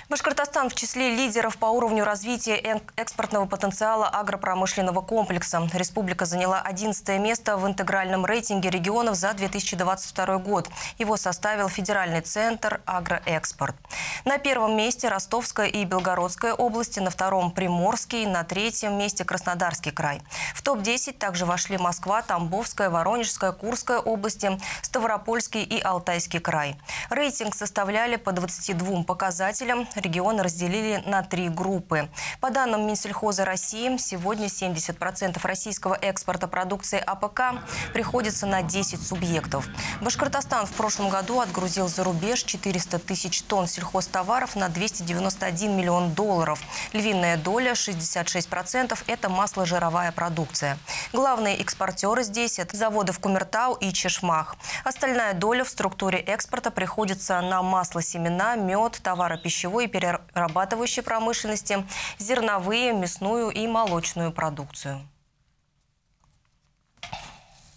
Башкортостан в числе лидеров по уровню развития экспортного потенциала агропромышленного комплекса. Республика заняла 11-е место в интегральном рейтинге регионов за 2022 год. Его составил Федеральный центр «Агроэкспорт». На первом месте Ростовская и Белгородская области, на втором – Приморский, на третьем месте Краснодарский край. В топ-10 также вошли Москва, Тамбовская, Воронежская, Курская области, Ставропольский и Алтайский край. Рейтинг составляли по 22 показателям. Регионы разделили на 3 группы. По данным Минсельхоза России, сегодня 70% российского экспорта продукции АПК приходится на 10 субъектов. Башкортостан в прошлом году отгрузил за рубеж 400 тысяч тонн сельхозтоваров на 291 миллион долларов. Львиная доля – 66% – это масложировая продукция. Главные экспортеры здесь – это заводы в Кумертау и Чешмах. Остальная доля в структуре экспорта приходится на масло, семена, мед, товары пищевой и перерабатывающей промышленности, зерновые, мясную и молочную продукцию.